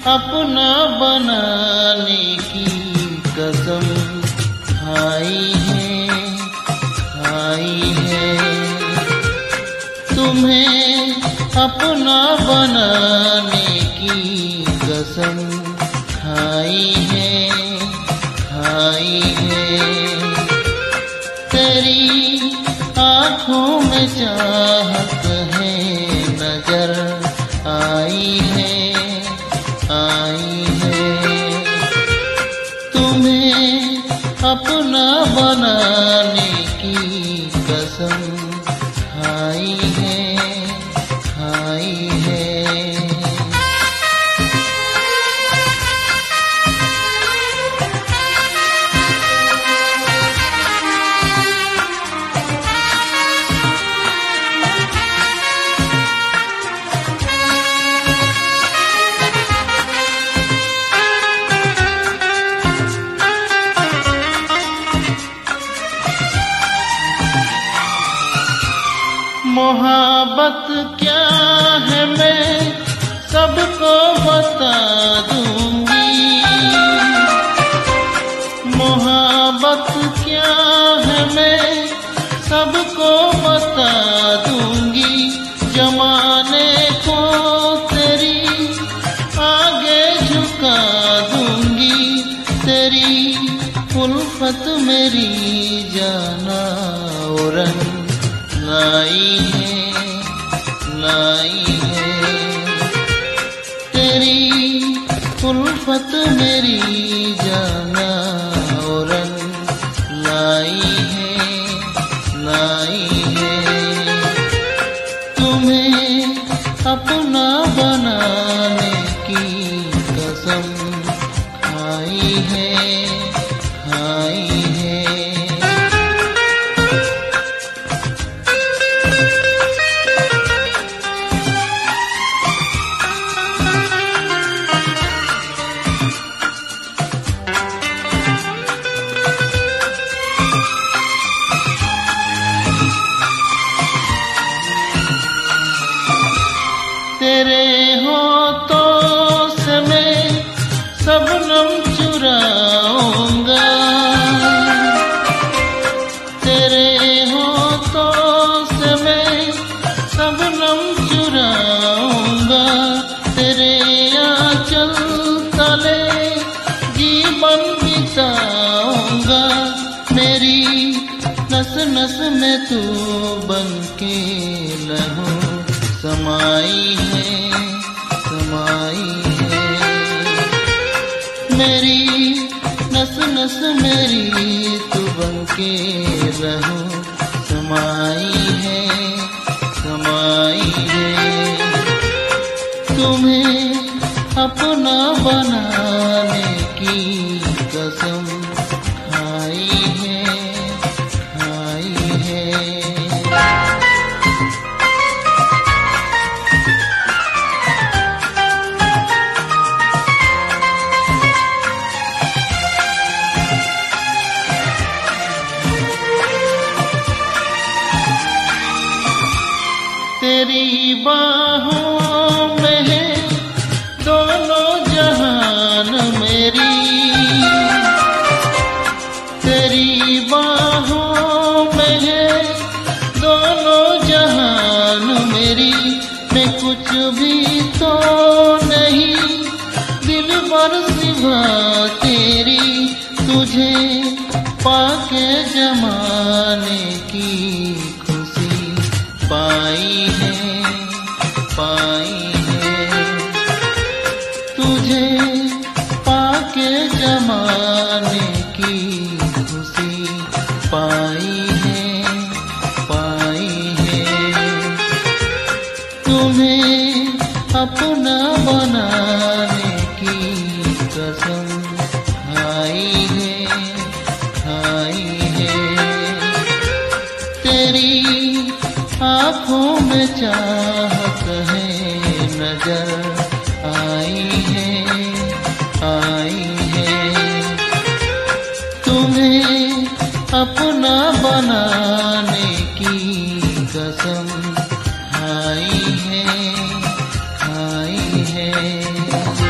अपना बनाने की कसम खाई है तुम्हें अपना बनाने की कसम खाई है तेरी आँखों में चाहत है नजर आई है तुम्हें अपना बनाने की कसम खाई है मोहब्बत क्या है मैं सबको बता दूंगी मोहब्बत क्या है मैं सबको बता दूंगी जमाने को तेरी आगे झुका दूंगी तेरी उल्फत मेरी जाना और लाई है तेरी उल्फत मेरी जाना और लाई है तुम्हें अपना बनाने की कसम खाई है तेरे होठों से मैं शबनम चुराऊंगा तेरे होठों से मैं शबनम चुराऊंगा तेरे आंचल तले जीवन बिताऊंगा मेरी नस नस में तू बनके लहू समाई है मेरी नस नस मेरी तू बनके रहूं समाई है तुम्हें अपना बनाने की कसम खाई है तेरी बाहों में है दोनों जहान मेरी तेरी बाहों में है दोनों जहान मेरी मैं कुछ भी तो नहीं दिल भर सिवा तेरी तुझे पाके जमाने की खुशी पाई है तुझे पाके जमाने की खुशी पाई है तुम्हें अपना बनाने की कसम खाई है तेरी आँखों में चाहत है नजर आई है तुम्हें अपना बनाने की कसम खाई है